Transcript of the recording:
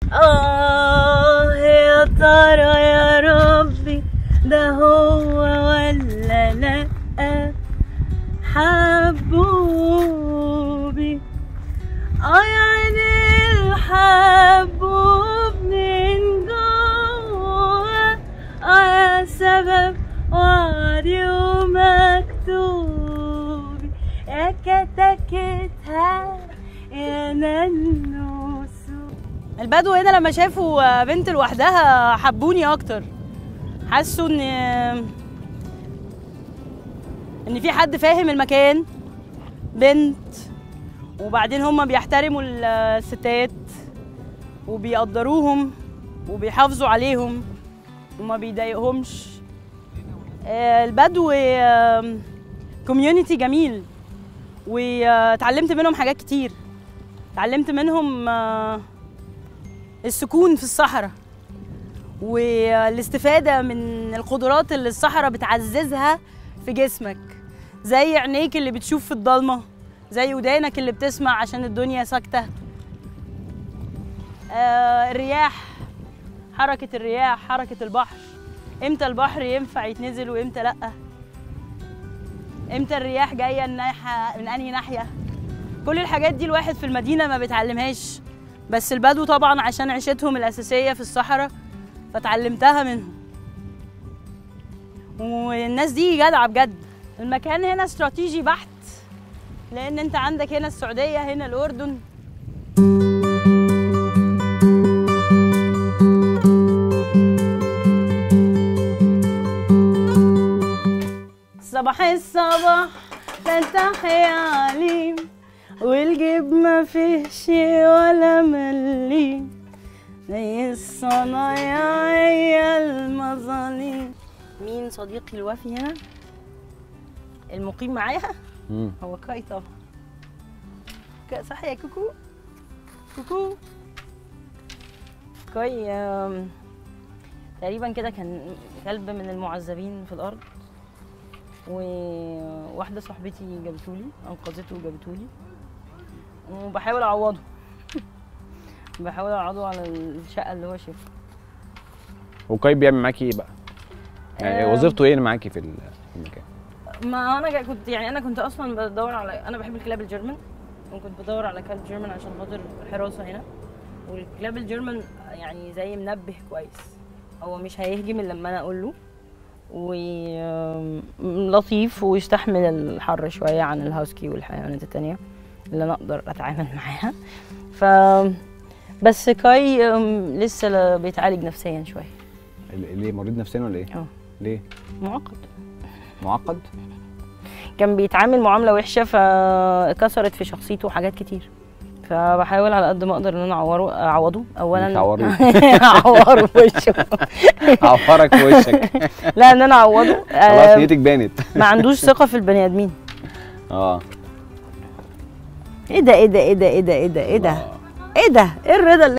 يا ترى يا ربي ده هو ولا لأ حبوبي يعني الحبوب من جوا يا سبب وعدي ومكتوبي يا كتكتها يا ننوسو. البدو هنا لما شافوا بنت لوحدها حبوني اكتر، حسوا ان في حد فاهم المكان، بنت، وبعدين هم بيحترموا الستات وبيقدروهم وبيحافظوا عليهم وما بيضايقهمش. البدو كوميونيتي جميل، واتعلمت منهم حاجات كتير. اتعلمت منهم السكون في الصحراء والاستفادة من القدرات اللي الصحراء بتعززها في جسمك، زي عينيك اللي بتشوف في الضلمة، زي ودانك اللي بتسمع عشان الدنيا ساكتة. الرياح، حركة الرياح، حركة البحر، امتى البحر ينفع يتنزل وامتى لأ، امتى الرياح جاية من انهي ناحية. كل الحاجات دي الواحد في المدينة ما بيتعلمهاش، بس البدو طبعا عشان عيشتهم الأساسية في الصحراء فتعلمتها منهم. والناس دي جدعة بجد. المكان هنا استراتيجي بحت، لأن أنت عندك هنا السعودية، هنا الأردن. صباح الصباح فتح يا عليم، والجيب ما فيهش ولا مليم، زي الصنايعية المظاليم. مين صديقي الوفي هنا المقيم معايا؟ هو كاي طبعا. صح يا كوكو؟ كوكو كاي تقريبا كده كان كلب من المعذبين في الأرض، وواحدة صاحبتي جابتهولي، أنقذته وجابتهولي، وبحاول أعوضه. بحاول أعوضه على الشقة اللي هو شافها. وكاي بيعمل معاكي إيه بقى؟ يعني وظيفته إيه معاكي في المكان؟ ما أنا كنت أنا كنت أصلا بدور على، أنا بحب الكلاب الجيرمان، وكنت بدور على كلب جيرمان عشان خاطر الحراسة هنا. والكلاب الجيرمان يعني زي منبه كويس، هو مش هيهجم إلا لما أنا أقول له، ولطيف ويستحمل الحر شويه عن الهاسكي والحيوانات التانية اللي انا اقدر اتعامل معاها. بس كاي لسه بيتعالج نفسيا شويه. ليه مريض نفسيا ولا ايه؟ ليه؟ معقد؟ كان بيتعامل معامله وحشه فكسرت في شخصيته حاجات كتير، فبحاول على قد ما اقدر ان انا اعوضه. اولا اعوره في وشه. اعورك في وشك. لا، ان انا اعوضه. خلاص نيتك بانت. ما عندوش ثقه في البني ادمين. ايه ده ايه الرضا اللي